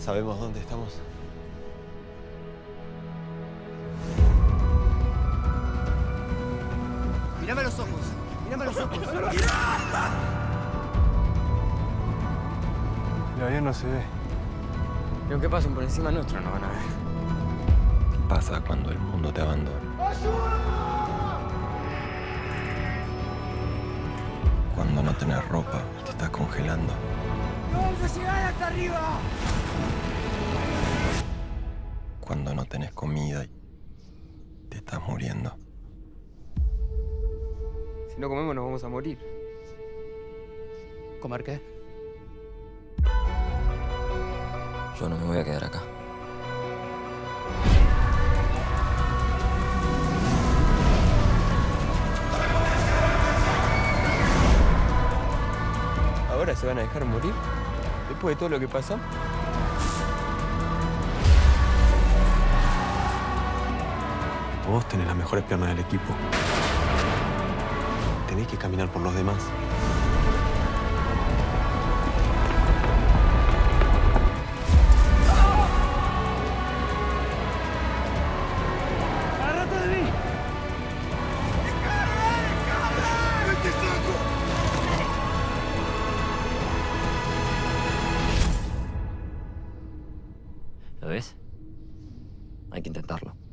¿Sabemos dónde estamos? Mírame a los ojos. Mírame a los ojos. El avión no se ve. Y aunque pasen por encima nuestro, no van a ver. ¿Qué pasa cuando el mundo te abandona? Cuando no tenés ropa y te estás congelando. ¡No vamos a llegar hasta arriba! Cuando no tenés comida y te estás muriendo. Si no comemos, nos vamos a morir. ¿Comer qué? Yo no me voy a quedar acá. ¿Ahora se van a dejar morir? ¿Después de todo lo que pasó? Vos tenés las mejores piernas del equipo. Tenés que caminar por los demás. ¡Agárrate de mí! ¿Lo ves? Hay que intentarlo.